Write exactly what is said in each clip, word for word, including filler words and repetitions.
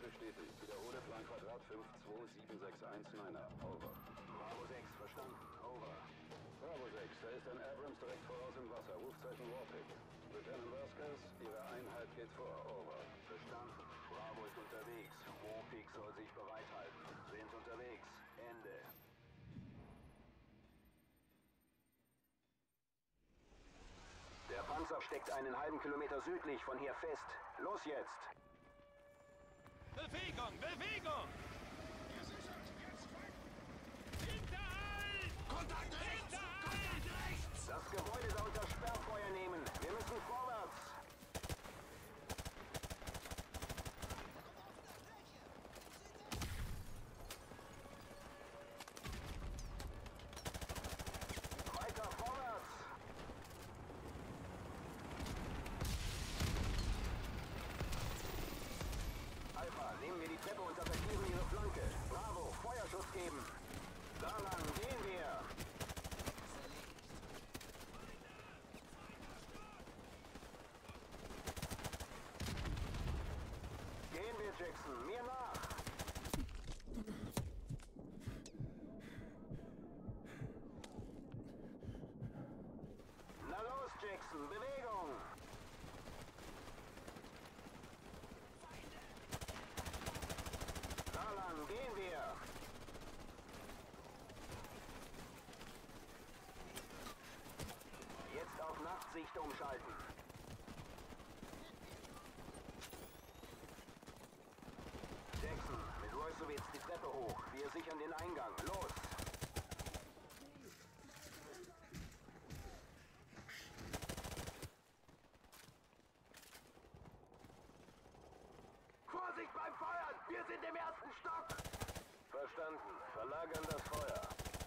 bestätigt. Wiederhole Plan Quadrat fünf zwei sieben sechs eins Niner. Over. Bravo sechs, verstanden. Over. Bravo sechs, da ist ein Abrams direkt voraus im Wasser. Rufzeichen Warpick. Lieutenant Vasquez, Ihre Einheit geht vor. Over. Verstanden. Bravo ist unterwegs. Warpick soll sich bereithalten. Sind unterwegs. Ende. Der Panzer steckt einen halben Kilometer südlich von hier fest. Los jetzt! Bewegung! Bewegung! Hinterhalt! Kontakt rechts! Kontakt rechts! Das Gebäude da unter Sperrfeuer nehmen. Wir müssen vorwärts. Weiter vorwärts! Alpha, nehmen wir die Treppe und attackieren ihre Flanke. Bravo, Feuerschuss geben. Da lang gehen wir. Gehen wir, Jackson, mir nach. Na los, Jackson, Bewegung. Da lang gehen wir. Jetzt auf Nachtsicht umschalten. Jackson, mit Roysowitz die Treppe hoch. Wir sichern den Eingang. Los! Vorsicht beim Feuern! Wir sind im ersten Stock! Verstanden. Verlagern das Feuer.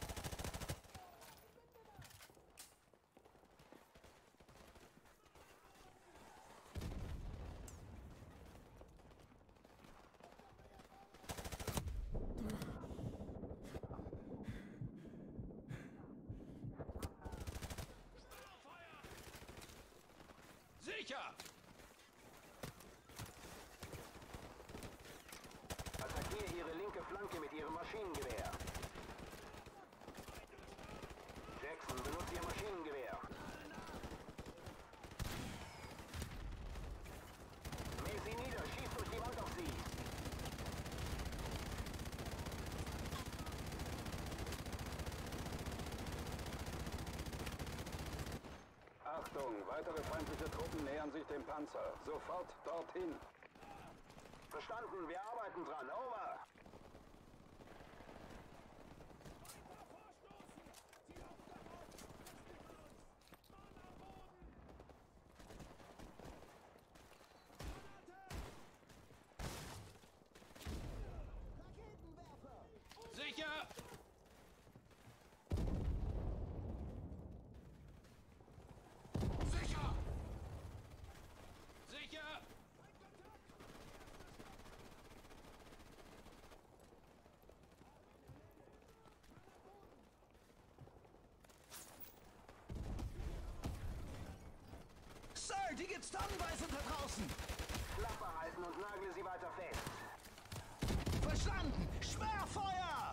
Sicher! Attackiere ihre linke Flanke mit ihrem Maschinengewehr. Jackson, benutzt ihr Maschinengewehr. Mäh sie nieder, schießt durch die Wand auf sie. Achtung, weitere feindliche Truppen nähern sich dem Panzer. Sofort dorthin. Verstanden, wir arbeiten dran. Over. Sicher! Sicher! Sicher! Sir, die gibt's tonnenweise da draußen! Klappe halten und nagle sie weiter fest. Verstanden! Sperrfeuer!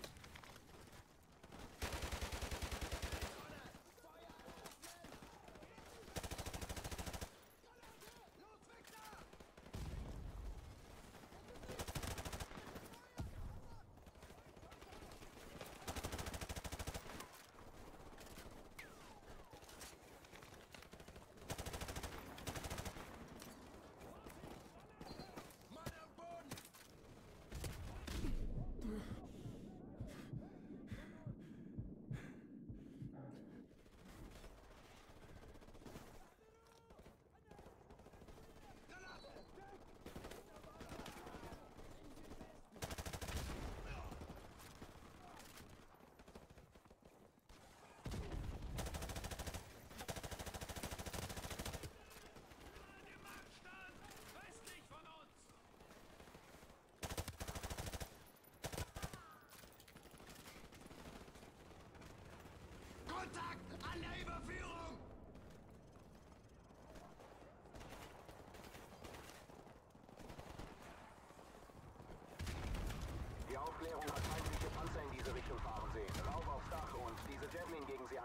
Kontakt an der Überführung!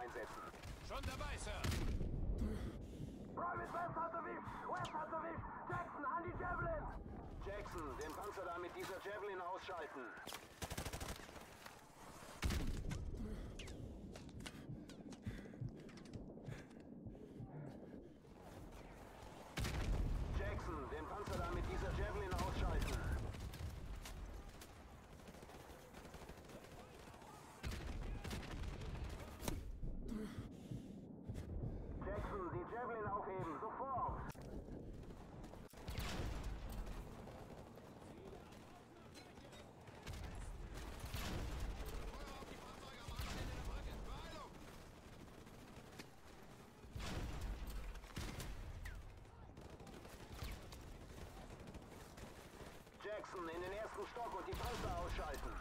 einsetzen. Schon dabei, Sir. Private West hat erwischt! West hat erwischt! Jackson, an die Javelin! Jackson, den Panzer da mit dieser Javelin ausschalten. Jackson, den Panzer da mit dieser Javelin ausschalten. Jackson, die Javelin aufheben, sofort! Jackson, in den ersten Stock und die Panzer ausschalten.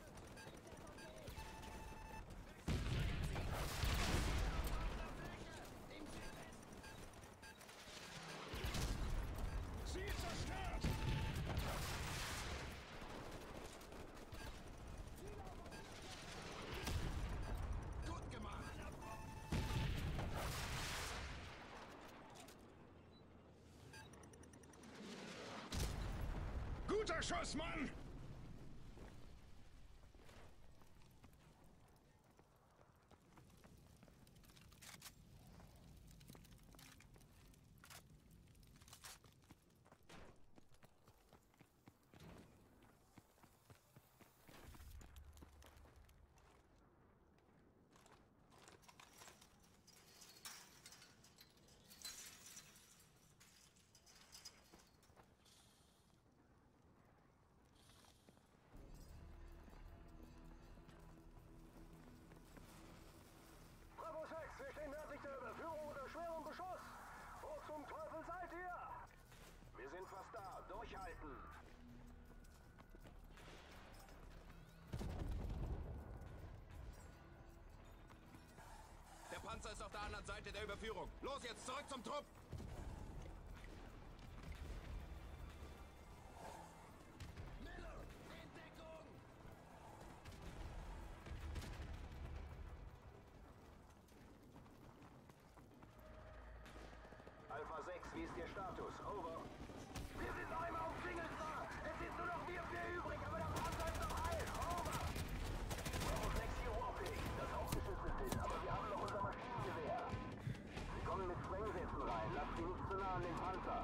Ziel zerstört! Gut gemacht! Guter Schuss, Mann! Bravo sechs, wir stehen nördlich der Überführung unter schwerem Beschuss. Wo zum Teufel seid ihr? Wir sind fast da. Durchhalten. Der Panzer ist auf der anderen Seite der Überführung. Los jetzt, zurück zum Trupp! Alpha sechs, wie ist Ihr Status? Over. Wir sind noch immer umzingelt, Sir. Es sind nur noch wir vier übrig, aber der Panzer ist noch heil. Over. Bravo sechs hier warfähig. Das Hauptgeschütz ist hin, aber wir haben noch unser Maschinengewehr. Sie kommen mit Sprengsätzen rein. Lasst sie nicht zu nah an den Panzer.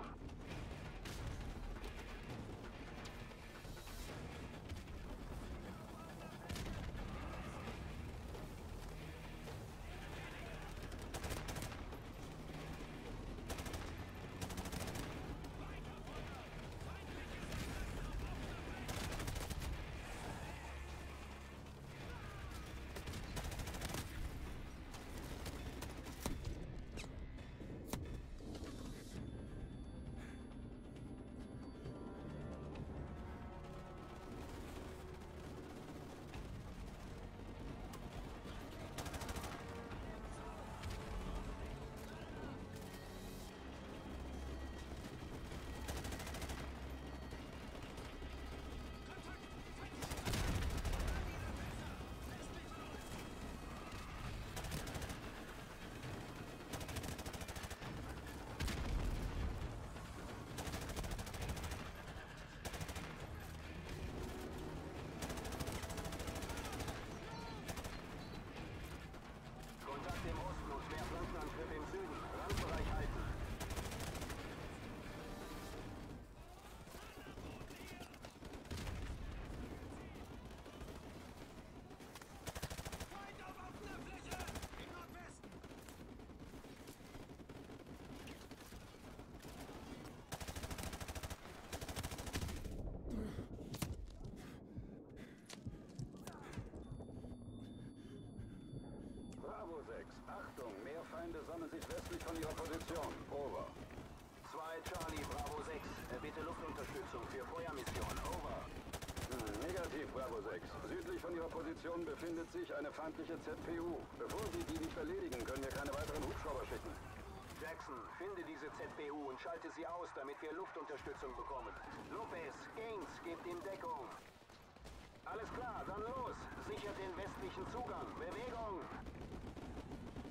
Kontakt im Osten und schwer Flankenangriff im Süden. Randbereich halten. Feind auf offener Fläche! Im Nordwesten! Bravo sechs, Achtung, mehr Feinde sammeln sich westlich von Ihrer Position. Over. zwei Charlie, Bravo sechs. Bitte Luftunterstützung für Feuermission. Over. Hm, negativ, Bravo sechs. Südlich von Ihrer Position befindet sich eine feindliche Z P U. Bevor Sie die nicht erledigen, können wir keine weiteren Hubschrauber schicken. Jackson, finde diese Z B U und schalte sie aus, damit wir Luftunterstützung bekommen. Lopez, Gaines, gebt ihm Deckung. Alles klar, dann los. Sichert den westlichen Zugang. Bewegung.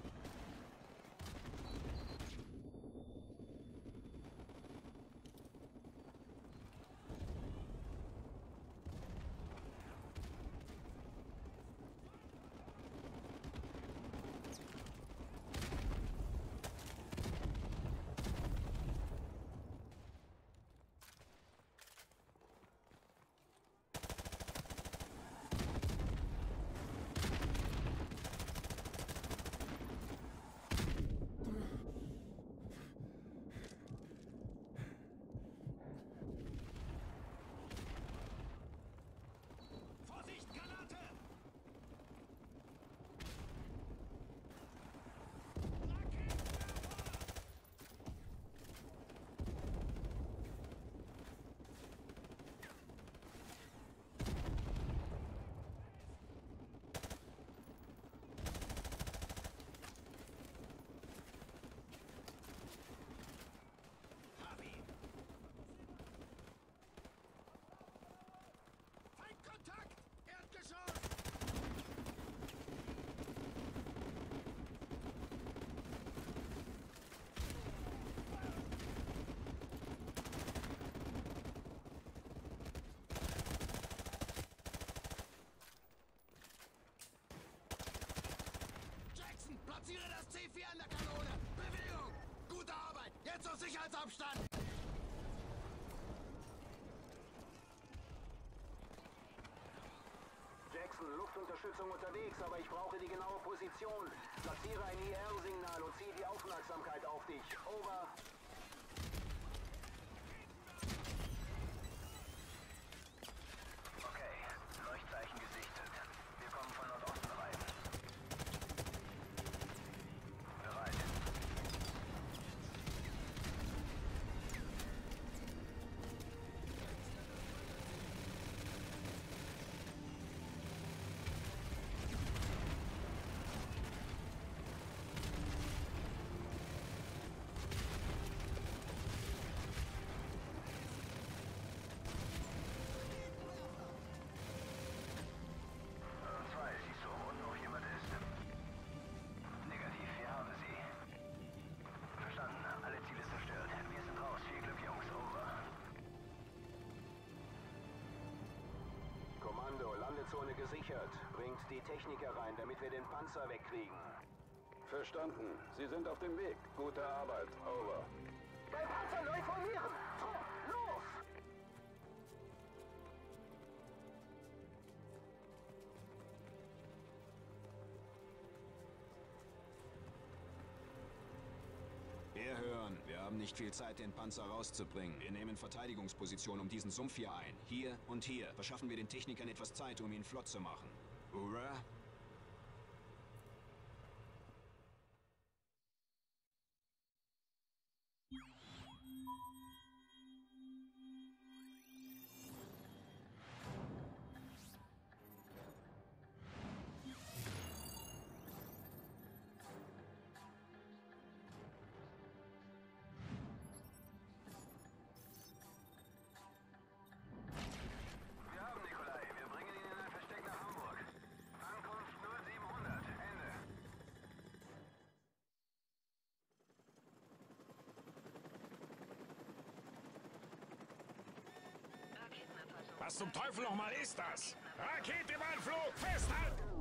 Platziere das C vier an der Kanone. Bewegung. Gute Arbeit. Jetzt auf Sicherheitsabstand. Jackson, Luftunterstützung unterwegs, aber ich brauche die genaue Position. Platziere ein I R-Signal und ziehe die Aufmerksamkeit auf dich. Over. Okay, Leuchtzeichen gesichtet. Wir kommen von Nordosten rein. Bereit. Zwei, siehst du, und noch jemand ist. Negativ, wir haben sie. Verstanden, alle Ziele zerstört. Wir sind raus. Viel Glück, Jungs. Over. Kommando, Landezone gesichert. Bringt die Techniker rein, damit wir den Panzer wegkriegen. Verstanden. Sie sind auf dem Weg. Gute Arbeit. Over. Beim Panzer neu formieren! Trupp, los! Wir hören. Wir haben nicht viel Zeit, den Panzer rauszubringen. Wir nehmen Verteidigungsposition um diesen Sumpf hier ein. Hier und hier. Verschaffen wir den Technikern etwas Zeit, um ihn flott zu machen. Hurra! Wir haben Nikolai. Wir bringen ihn in ein Versteck nach Hamburg. Ankunft null siebenhundert. Ende. Was zum Teufel nochmal ist das? Rakete im Anflug! Festhalten!